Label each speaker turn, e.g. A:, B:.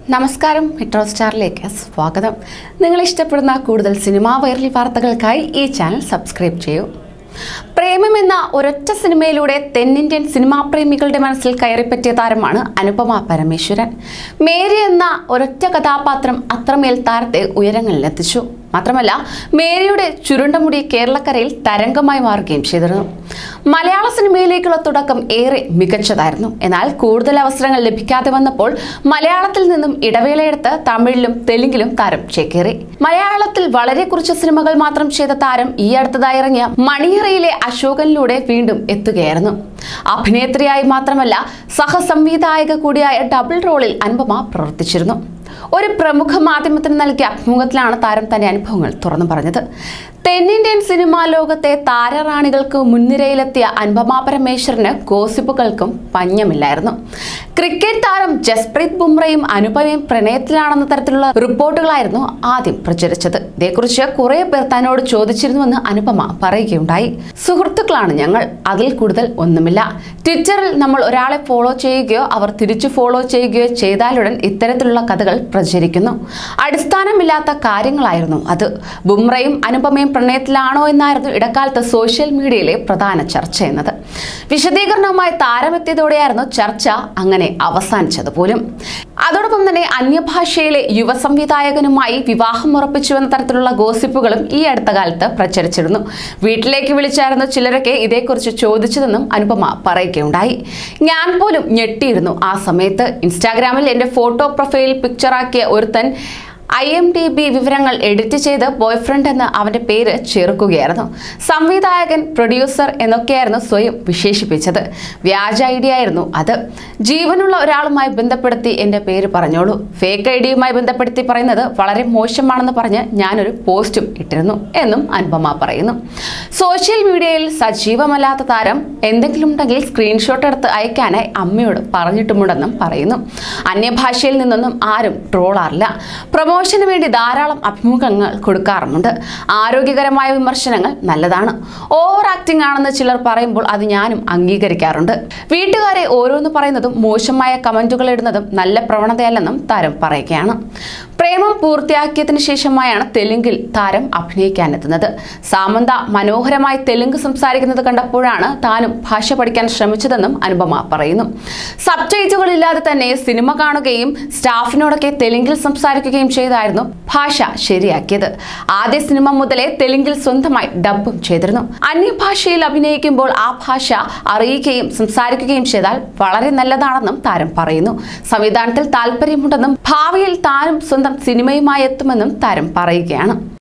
A: നമസ്കാരം, മെട്രോ സ്റ്റാറിലേക്ക് സ്വാഗതം. നിങ്ങൾ ഇഷ്ടപ്പെടുന്ന കൂടുതൽ സിനിമാ വൈറൽ വാർത്തകൾക്കായി ഈ ചാനൽ സബ്സ്ക്രൈബ് ചെയ്യൂ. പ്രേമം എന്ന ഒരൊറ്റ സിനിമയിലൂടെ തെന്നിന്ത്യൻ സിനിമാ പ്രേമികളുടെ മനസ്സിൽ കയറിപ്പറ്റിയ താരമാണ് അനുപമ പരമേശ്വരൻ. മേരി എന്ന ഒരൊറ്റ കഥാപാത്രം അത്രമേൽ താരത്തെ ഉയരങ്ങളിലെത്തിച്ചു. മാത്രമല്ല, മേരിയുടെ ചുരുണ്ട മുടി കേരളക്കരയിൽ തരംഗമായി മാറുകയും ചെയ്തിരുന്നു. മലയാള സിനിമയിലേക്കുള്ള തുടക്കം ഏറെ മികച്ചതായിരുന്നു. എന്നാൽ കൂടുതൽ അവസരങ്ങൾ ലഭിക്കാതെ വന്നപ്പോൾ മലയാളത്തിൽ നിന്നും ഇടവേളയെടുത്ത് തമിഴിലും തെലുങ്കിലും താരം ചേക്കേറി. മലയാളത്തിൽ വളരെ കുറച്ച് സിനിമകൾ മാത്രം ചെയ്ത താരം ഈ അടുത്തതായി ഇറങ്ങിയ മണിയറയിലെ അശോകനിലൂടെ വീണ്ടും എത്തുകയായിരുന്നു. അഭിനേത്രിയായി മാത്രമല്ല, സഹസംവിധായക കൂടിയായ ഡബിൾ റോളിൽ അനുപമ പ്രവർത്തിച്ചിരുന്നു. ഒരു പ്രമുഖ മാധ്യമത്തിന് നൽകിയ അഭിമുഖത്തിലാണ് താരം തന്റെ അനുഭവങ്ങൾ തുറന്നു പറഞ്ഞത്. തെന്നിന്ത്യൻ സിനിമാ ലോകത്തെ താരറാണികൾക്ക് മുൻനിരയിലെത്തിയ അനുപമ പരമേശ്വരന് ഗോസിപ്പുകൾക്കും പഞ്ഞമില്ലായിരുന്നു. ക്രിക്കറ്റ് താരം ജസ്പ്രീത് ബുംറയും അനുപമയും പ്രണയത്തിലാണെന്ന തരത്തിലുള്ള റിപ്പോർട്ടുകളായിരുന്നു ആദ്യം പ്രചരിച്ചത്. ഇതേക്കുറിച്ച് കുറെ പേർ തന്നോട് ചോദിച്ചിരുന്നുവെന്ന് അനുപമ പറയുകയുണ്ടായി. സുഹൃത്തുക്കളാണ് ഞങ്ങൾ, അതിൽ കൂടുതൽ ഒന്നുമില്ല. ട്വിറ്ററിൽ നമ്മൾ ഒരാളെ ഫോളോ ചെയ്യുകയോ അവർ തിരിച്ചു ഫോളോ ചെയ്യുകയോ ചെയ്താലുടൻ ഇത്തരത്തിലുള്ള കഥകൾ പ്രചരിക്കുന്നു. അടിസ്ഥാനമില്ലാത്ത കാര്യങ്ങളായിരുന്നു അത്. ബുംറയും അനുപമയും പ്രണയത്തിലാണോ എന്നായിരുന്നു ഇടക്കാലത്ത് സോഷ്യൽ മീഡിയയിലെ പ്രധാന ചർച്ച എന്നത്. വിശദീകരണവുമായി താരമെത്തിയതോടെയായിരുന്നു ചർച്ച അങ്ങനെ അവസാനിച്ചത് പോലും. അതോടൊപ്പം തന്നെ അന്യഭാഷയിലെ യുവ സംവിധായകനുമായി വിവാഹം ഉറപ്പിച്ചുവെന്ന തരത്തിലുള്ള ഗോസിപ്പുകളും ഈ അടുത്ത കാലത്ത് പ്രചരിച്ചിരുന്നു. വീട്ടിലേക്ക് വിളിച്ചായിരുന്നു ചിലരൊക്കെ ഇതേക്കുറിച്ച് ചോദിച്ചതെന്നും അനുപമ പറയുകയുണ്ടായി. ഞാൻ പോലും ഞെട്ടിയിരുന്നു ആ സമയത്ത്. ഇൻസ്റ്റാഗ്രാമിൽ എന്റെ ഫോട്ടോ പ്രൊഫൈൽ പിക്ചറാക്കിയ ഒരുത്തൻ IMDb വിവരങ്ങൾ എഡിറ്റ് ചെയ്ത് ബോയ്ഫ്രണ്ട് എന്ന് അവന്റെ പേര് ചേർക്കുകയായിരുന്നു. സംവിധായകൻ, പ്രൊഡ്യൂസർ എന്നൊക്കെയായിരുന്നു സ്വയം വിശേഷിപ്പിച്ചത്. വ്യാജ ഐഡിയ ആയിരുന്നു അത്. ജീവനുള്ള ഒരാളുമായി ബന്ധപ്പെടുത്തി എന്റെ പേര് പറഞ്ഞോളൂ. ഫേക്ക് ഐഡിയുമായി ബന്ധപ്പെടുത്തി പറയുന്നത് വളരെ മോശമാണെന്ന് പറഞ്ഞ് ഞാനൊരു പോസ്റ്റും ഇട്ടിരുന്നു എന്നും അനുപമ പറയുന്നു. സോഷ്യൽ മീഡിയയിൽ സജീവമല്ലാത്ത താരം എന്തെങ്കിലും ഉണ്ടെങ്കിൽ സ്ക്രീൻഷോട്ട് എടുത്ത് അയക്കാനായി അമ്മയോട് പറഞ്ഞിട്ടുമുണ്ടെന്നും പറയുന്നു. അന്യഭാഷയിൽ നിന്നൊന്നും ആരും ട്രോളാറില്ല. പ്രൊമോഷന് വേണ്ടി ധാരാളം അഭിമുഖങ്ങൾ കൊടുക്കാറുമുണ്ട്. ആരോഗ്യകരമായ വിമർശനങ്ങൾ നല്ലതാണ്. ഓവർ ആക്ടിംഗ് ആണെന്ന് ചിലർ പറയുമ്പോൾ അത് ഞാനും അംഗീകരിക്കാറുണ്ട്. വീട്ടുകാരെ ഓരോന്ന് പറയുന്നതും മോശമായ കമന്റുകൾ ഇടുന്നതും നല്ല പ്രവണതയല്ലെന്നും താരം പറയുകയാണ്. പ്രേമം പൂർത്തിയാക്കിയതിനു ശേഷമായാണ് തെലുങ്കിൽ താരം അഭിനയിക്കാനെത്തുന്നത്. സാമന്ത മനോഹരമായി തെലുങ്ക് സംസാരിക്കുന്നത് കണ്ടപ്പോഴാണ് താനും ഭാഷ പഠിക്കാൻ ശ്രമിച്ചതെന്നും അനുപമ പറയുന്നു. സബ് ടൈറ്റിലുകളില്ലാതെ തന്നെ സിനിമ കാണുകയും സ്റ്റാഫിനോടൊക്കെ തെലുങ്കിൽ സംസാരിക്കുകയും ചെയ്തായിരുന്നു ഭാഷ ശരിയാക്കിയത്. ആദ്യ സിനിമ മുതലേ തെലുങ്കിൽ സ്വന്തമായി ഡബ്ബും ചെയ്തിരുന്നു. അന്യഭാഷയിൽ അഭിനയിക്കുമ്പോൾ ആ ഭാഷ അറിയുകയും സംസാരിക്കുകയും ചെയ്താൽ വളരെ നല്ലതാണെന്നും താരം പറയുന്നു. സംവിധാനത്തിൽ താല്പര്യമുണ്ടെന്നും ഭാവിയിൽ താനും സ്വന്തം സിനിമയുമായി എത്തുമെന്നും താരം പറയുകയാണ്.